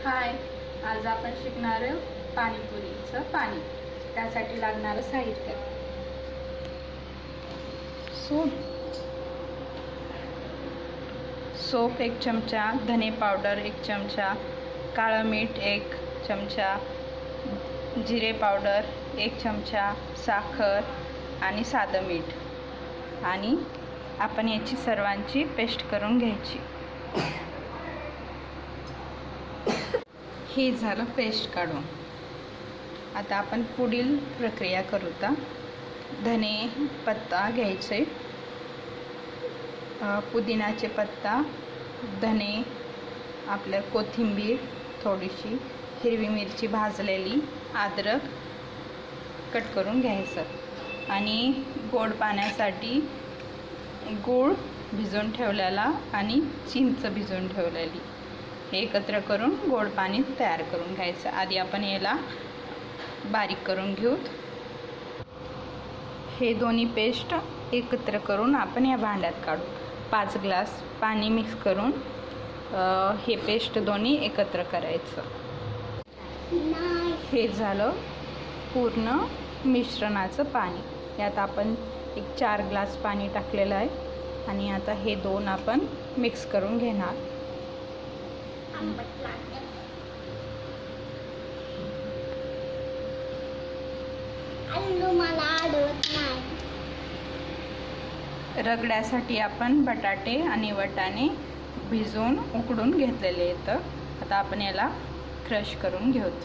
हाय, आज आपण शिकणार आहोत पाणीपुरीचं पाणी. त्यासाठी लागणारं साहित्य: सोप 1 चमचा, धने पावडर 1 चमचा, काळं मीठ 1 चमचा, जिरे पावडर 1 चमचा, साखर आणि साधं मीठ. आणि आपण याची सर्वांची पेस्ट करून घ्यायची. हे झालं पेस्ट काढून. आता आपण पुढील प्रक्रिया करूया. धने पत्ता घ्यायचे, पुदिनाचे पत्ता, धने, आपल्या कोथिंबीर थोडीशी, हिरवी मिरची भाजलेली, अद्रक कट करून घ्यायचं आणि गोड पाण्यासाठी गूळ भिजवून ठेवलेला आणि चिंच भिजवून ठेवलेली हे एकत्र करून गोड पाणी तयार करून घ्यायचं. आधी आपण याला बारीक करून घेऊ. हे दोन्ही पेस्ट एकत्र करून आपण या भांड्यात काढू. 5 ग्लास पाणी मिक्स करून हे पेस्ट दोन्ही एकत्र करायचं. हे झालं पूर्ण मिश्रणाचं पाणी. यात आपण 4 ग्लास पाणी टाकलेलं आहे आणि आता हे दोन आपण मिक्स करून घेणार. रगड्यासाठी आपण बटाटे आणि वाटाणे भिजवून उकडून घेतलेले आहेत. आता आपण याला क्रश करून घेऊत.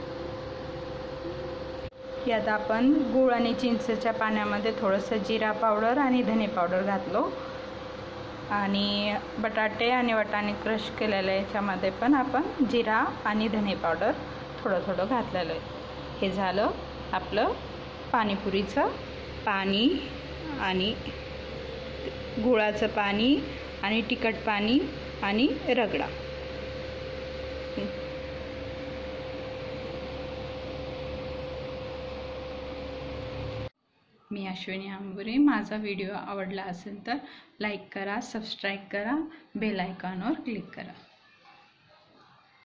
यात आपण गूळ आणि चिंचेच्या पाण्यामध्ये थोडंसं जिरा पावडर आणि धने पावडर घातलो आणि बटाटे आणि वाटाणे क्रश केलेल्या याच्यामध्ये पण आपण जिरा आणि धने पावडर थोडं थोडं घातलेलं आहे. हे झालं आपलं पाणीपुरीचं पाणी आणि गुळाचं पाणी आणि तिखट पाणी आणि रगडा. मी अश्विनी आंबुरे. माझा व्हिडिओ आवडला असेल तर लाईक करा, सबस्क्राईब करा, बेल आयकॉनवर क्लिक करा.